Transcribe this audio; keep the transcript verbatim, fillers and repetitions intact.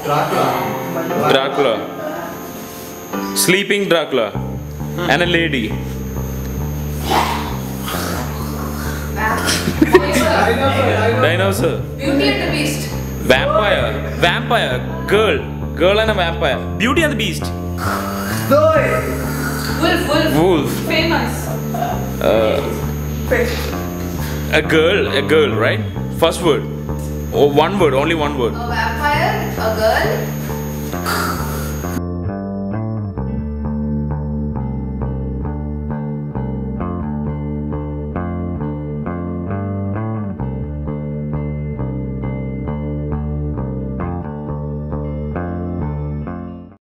Dracula. Dracula. Sleeping Dracula. Hmm. And a lady. Dinosaur. Beauty and the Beast. Vampire. Vampire. Girl. Girl and a vampire. Beauty and the Beast. Wolf. Wolf. Wolf. Famous. Uh, a girl. A girl, right? First word. Oh, one word. Only one word. A vampire. A girl.